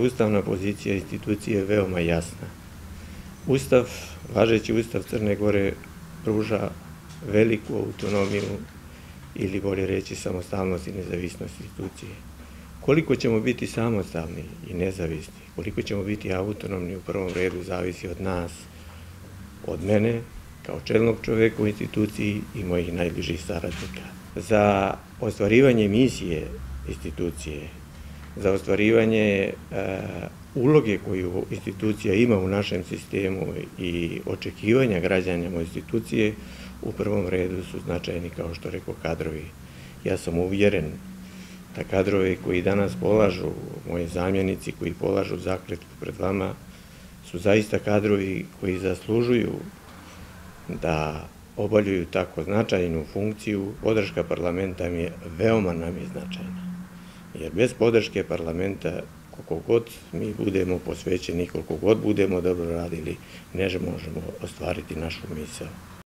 Ustavna pozicija institucije je veoma jasna. Važeći Ustav Crne Gore pruža veliku autonomiju ili bolje reći samostalnost i nezavisnost institucije. Koliko ćemo biti samostalni i nezavisni, koliko ćemo biti autonomni u prvom redu zavisi od nas, od mene kao čelnog čoveka u instituciji i mojih najbližih saradnika. Za ostvarivanje misije institucije, za ostvarivanje uloge koju institucija ima u našem sistemu i očekivanja građana institucije, u prvom redu su značajni, kao što rekao, kadrovi. Ja sam uvjeren da kadrovi koji danas polažu, moji zamjenici koji polažu zakletvu pred vama, su zaista kadrovi koji zaslužuju da obavljaju tako značajnu funkciju. Podrška parlamenta veoma nam je značajna, jer bez podrške parlamenta, koliko god mi budemo posvećeni, koliko god budemo dobro radili, ne možemo ostvariti našu misao.